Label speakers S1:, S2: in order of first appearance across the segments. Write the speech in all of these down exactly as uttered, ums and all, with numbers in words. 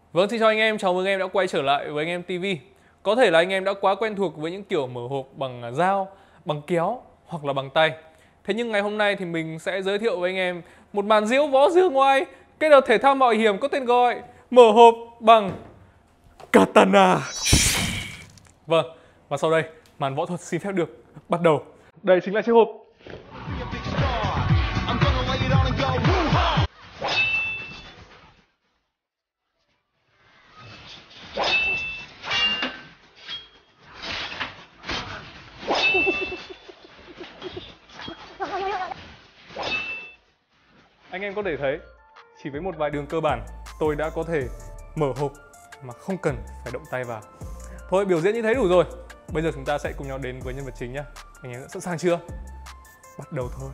S1: Vâng, xin chào anh em, chào mừng em đã quay trở lại với anh em ti vi. Có thể là anh em đã quá quen thuộc với những kiểu mở hộp bằng dao, bằng kéo hoặc là bằng tay. Thế nhưng ngày hôm nay thì mình sẽ giới thiệu với anh em một màn diễu võ dương oai kết hợp thể thao mạo hiểm có tên gọi mở hộp bằng katana. Vâng, và sau đây màn võ thuật xin phép được bắt đầu. Đây chính là chiếc hộp. Anh em có thể thấy, chỉ với một vài đường cơ bản, tôi đã có thể mở hộp mà không cần phải động tay vào. Thôi, biểu diễn như thế đủ rồi. Bây giờ chúng ta sẽ cùng nhau đến với nhân vật chính nhé. Anh em đã sẵn sàng chưa? Bắt đầu thôi.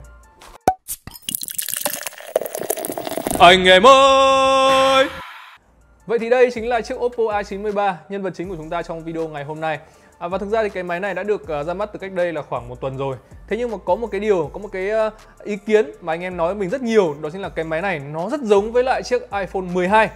S1: Anh em ơi! Vậy thì đây chính là chiếc Oppo A chín ba, nhân vật chính của chúng ta trong video ngày hôm nay. À, và thực ra thì cái máy này đã được uh, ra mắt từ cách đây là khoảng một tuần rồi. Thế nhưng mà có một cái điều, có một cái uh, ý kiến mà anh em nói với mình rất nhiều. Đó chính là cái máy này nó rất giống với lại chiếc iPhone mười hai.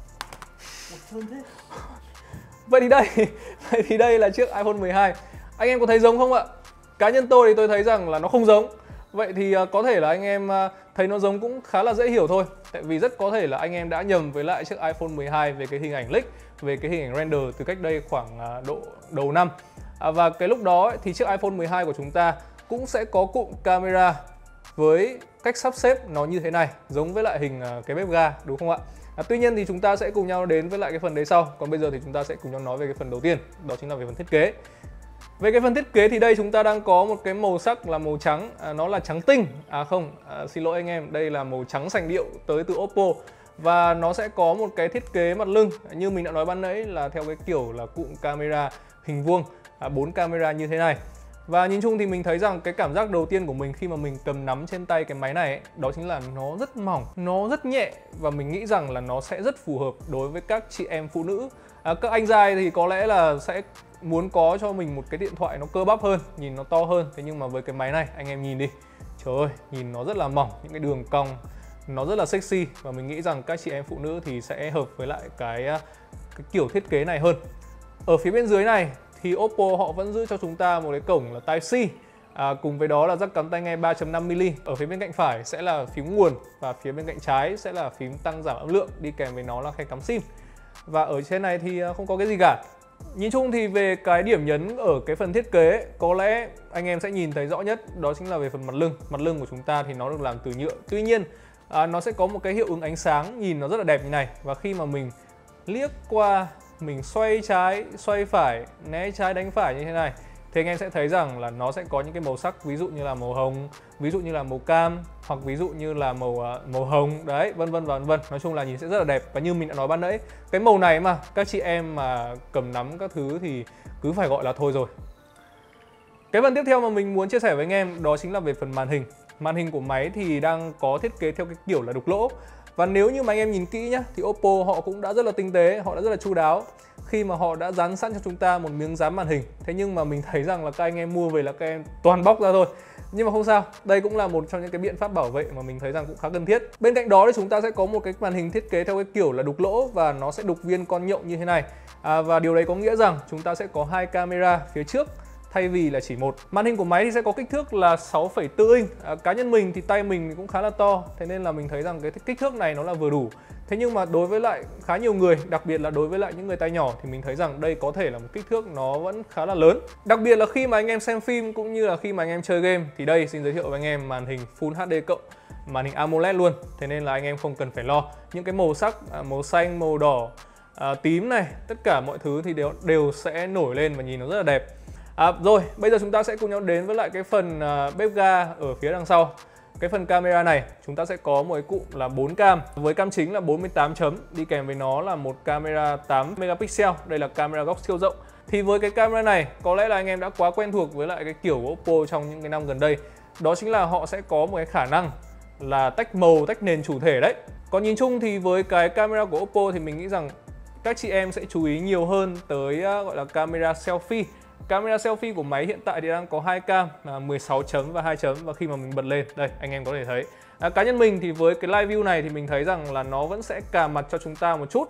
S1: Vậy thì đây, vậy thì đây là chiếc iPhone mười hai. Anh em có thấy giống không ạ? Cá nhân tôi thì tôi thấy rằng là nó không giống. Vậy thì uh, có thể là anh em uh, thấy nó giống cũng khá là dễ hiểu thôi. Tại vì rất có thể là anh em đã nhầm với lại chiếc iPhone mười hai về cái hình ảnh leak, về cái hình ảnh render từ cách đây khoảng uh, độ đầu năm. À, và cái lúc đó ấy, thì chiếc iPhone mười hai của chúng ta cũng sẽ có cụm camera với cách sắp xếp nó như thế này, giống với lại hình uh, cái bếp ga, đúng không ạ? À, tuy nhiên thì chúng ta sẽ cùng nhau đến với lại cái phần đấy sau. Còn bây giờ thì chúng ta sẽ cùng nhau nói về cái phần đầu tiên, đó chính là về phần thiết kế. Về cái phần thiết kế thì đây chúng ta đang có một cái màu sắc là màu trắng, à, nó là trắng tinh. À không, à, xin lỗi anh em, đây là màu trắng sành điệu tới từ Oppo. Và nó sẽ có một cái thiết kế mặt lưng như mình đã nói ban nãy là theo cái kiểu là cụm camera hình vuông, à, bốn camera như thế này. Và nhìn chung thì mình thấy rằng cái cảm giác đầu tiên của mình khi mà mình cầm nắm trên tay cái máy này ấy, đó chính là nó rất mỏng, nó rất nhẹ. Và mình nghĩ rằng là nó sẽ rất phù hợp đối với các chị em phụ nữ. À, các anh trai thì có lẽ là sẽ muốn có cho mình một cái điện thoại nó cơ bắp hơn, nhìn nó to hơn. Thế nhưng mà với cái máy này anh em nhìn đi, trời ơi, nhìn nó rất là mỏng, những cái đường cong nó rất là sexy. Và mình nghĩ rằng các chị em phụ nữ thì sẽ hợp với lại cái, cái kiểu thiết kế này hơn. Ở phía bên dưới này thì Oppo họ vẫn giữ cho chúng ta một cái cổng là Type-C, à, cùng với đó là jack cắm tai nghe ba chấm năm mi-li-mét. Ở phía bên cạnh phải sẽ là phím nguồn và phía bên cạnh trái sẽ là phím tăng giảm âm lượng, đi kèm với nó là khe cắm sim. Và ở trên này thì không có cái gì cả. Nhìn chung thì về cái điểm nhấn ở cái phần thiết kế, có lẽ anh em sẽ nhìn thấy rõ nhất đó chính là về phần mặt lưng. Mặt lưng của chúng ta thì nó được làm từ nhựa. Tuy nhiên à, nó sẽ có một cái hiệu ứng ánh sáng nhìn nó rất là đẹp như này. Và khi mà mình liếc qua, mình xoay trái, xoay phải, né trái đánh phải như thế này, thì anh em sẽ thấy rằng là nó sẽ có những cái màu sắc, ví dụ như là màu hồng, ví dụ như là màu cam, hoặc ví dụ như là màu màu hồng đấy, vân vân và vân vân. Nói chung là nhìn sẽ rất là đẹp. Và như mình đã nói ban nãy, cái màu này mà các chị em mà cầm nắm các thứ thì cứ phải gọi là thôi rồi. Cái phần tiếp theo mà mình muốn chia sẻ với anh em đó chính là về phần màn hình. Màn hình của máy thì đang có thiết kế theo cái kiểu là đục lỗ. Và nếu như mà anh em nhìn kỹ nhá, thì Oppo họ cũng đã rất là tinh tế, họ đã rất là chu đáo khi mà họ đã dán sẵn cho chúng ta một miếng dán màn hình. Thế nhưng mà mình thấy rằng là các anh em mua về là các em toàn bóc ra thôi. Nhưng mà không sao, đây cũng là một trong những cái biện pháp bảo vệ mà mình thấy rằng cũng khá cần thiết. Bên cạnh đó thì chúng ta sẽ có một cái màn hình thiết kế theo cái kiểu là đục lỗ và nó sẽ đục viên con nhộng như thế này. À, và điều đấy có nghĩa rằng chúng ta sẽ có hai camera phía trước thay vì là chỉ một. Màn hình của máy thì sẽ có kích thước là sáu phẩy bốn inch. À, cá nhân mình thì tay mình cũng khá là to, thế nên là mình thấy rằng cái kích thước này nó là vừa đủ. Thế nhưng mà đối với lại khá nhiều người, đặc biệt là đối với lại những người tay nhỏ, thì mình thấy rằng đây có thể là một kích thước nó vẫn khá là lớn. Đặc biệt là khi mà anh em xem phim cũng như là khi mà anh em chơi game, thì đây xin giới thiệu với anh em màn hình Full hát đê cộng, màn hình AMOLED luôn. Thế nên là anh em không cần phải lo. Những cái màu sắc, màu xanh, màu đỏ, à, tím này, tất cả mọi thứ thì đều, đều sẽ nổi lên và nhìn nó rất là đẹp. À, rồi, bây giờ chúng ta sẽ cùng nhau đến với lại cái phần uh, bếp ga ở phía đằng sau. Cái phần camera này chúng ta sẽ có một cái cụm là bốn cam, với cam chính là bốn mươi tám chấm, đi kèm với nó là một camera tám megapixel. Đây là camera góc siêu rộng. Thì với cái camera này có lẽ là anh em đã quá quen thuộc với lại cái kiểu của Oppo trong những cái năm gần đây. Đó chính là họ sẽ có một cái khả năng là tách màu, tách nền chủ thể đấy. Còn nhìn chung thì với cái camera của Oppo thì mình nghĩ rằng các chị em sẽ chú ý nhiều hơn tới uh, gọi là camera selfie. Camera selfie của máy hiện tại thì đang có hai cam là mười sáu chấm và hai chấm. Và khi mà mình bật lên, đây anh em có thể thấy, à, cá nhân mình thì với cái live view này thì mình thấy rằng là nó vẫn sẽ cà mặt cho chúng ta một chút.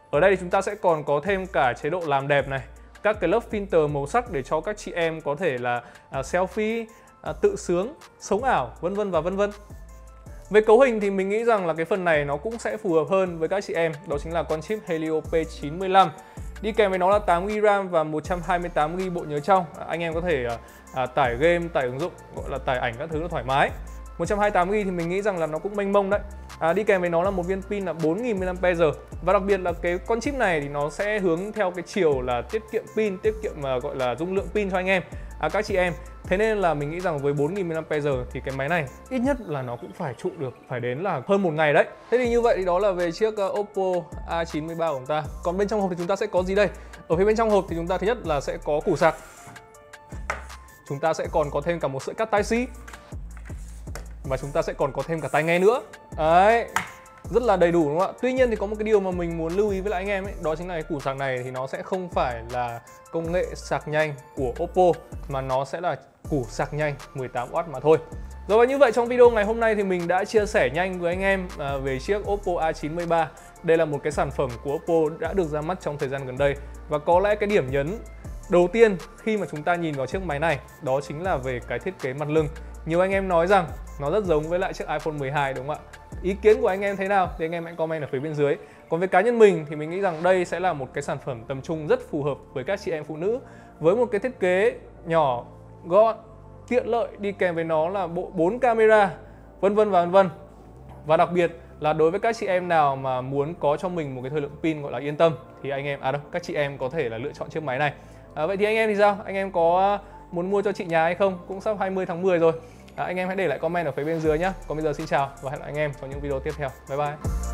S1: Ở đây thì chúng ta sẽ còn có thêm cả chế độ làm đẹp này, các cái lớp filter màu sắc để cho các chị em có thể là à, selfie, à, tự sướng, sống ảo, vân vân và vân vân. Về cấu hình thì mình nghĩ rằng là cái phần này nó cũng sẽ phù hợp hơn với các chị em, đó chính là con chip Helio P chín mươi lăm. Đi kèm với nó là tám gi bi RAM và một trăm hai mươi tám gi bi bộ nhớ trong. À, anh em có thể à, à, tải game, tải ứng dụng, gọi là tải ảnh các thứ nó thoải mái. một trăm hai mươi tám gi bi thì mình nghĩ rằng là nó cũng mênh mông đấy. À, đi kèm với nó là một viên pin là bốn nghìn mAh. Và đặc biệt là cái con chip này thì nó sẽ hướng theo cái chiều là tiết kiệm pin, tiết kiệm mà gọi là dung lượng pin cho anh em, à, các chị em. Thế nên là mình nghĩ rằng với bốn nghìn mAh thì cái máy này ít nhất là nó cũng phải trụ được, phải đến là hơn một ngày đấy. Thế thì như vậy thì đó là về chiếc uh, Oppo A chín mươi ba của chúng ta. Còn bên trong hộp thì chúng ta sẽ có gì đây? Ở phía bên trong hộp thì chúng ta thứ nhất là sẽ có củ sạc. Chúng ta sẽ còn có thêm cả một sợi cáp Type C. Và chúng ta sẽ còn có thêm cả tai nghe nữa. Đấy, rất là đầy đủ đúng không ạ? Tuy nhiên thì có một cái điều mà mình muốn lưu ý với lại anh em ấy, đó chính là cái củ sạc này thì nó sẽ không phải là công nghệ sạc nhanh của Oppo, mà nó sẽ là củ sạc nhanh mười tám oát mà thôi. Rồi, và như vậy trong video ngày hôm nay thì mình đã chia sẻ nhanh với anh em à, về chiếc Oppo A chín mươi ba. Đây là một cái sản phẩm của Oppo đã được ra mắt trong thời gian gần đây. Và có lẽ cái điểm nhấn đầu tiên khi mà chúng ta nhìn vào chiếc máy này đó chính là về cái thiết kế mặt lưng. Nhiều anh em nói rằng nó rất giống với lại chiếc iPhone mười hai đúng không ạ? Ý kiến của anh em thế nào thì anh em hãy comment ở phía bên dưới. Còn với cá nhân mình thì mình nghĩ rằng đây sẽ là một cái sản phẩm tầm trung rất phù hợp với các chị em phụ nữ, với một cái thiết kế nhỏ, gọn, tiện lợi, đi kèm với nó là bộ bốn camera, vân vân và vân vân. Và đặc biệt là đối với các chị em nào mà muốn có cho mình một cái thời lượng pin gọi là yên tâm thì anh em à đâu, các chị em có thể là lựa chọn chiếc máy này. À, vậy thì anh em thì sao? Anh em có muốn mua cho chị nhà hay không? Cũng sắp hai mươi tháng mười rồi. À, anh em hãy để lại comment ở phía bên dưới nhé. Còn bây giờ xin chào và hẹn gặp lại anh em trong những video tiếp theo. Bye bye.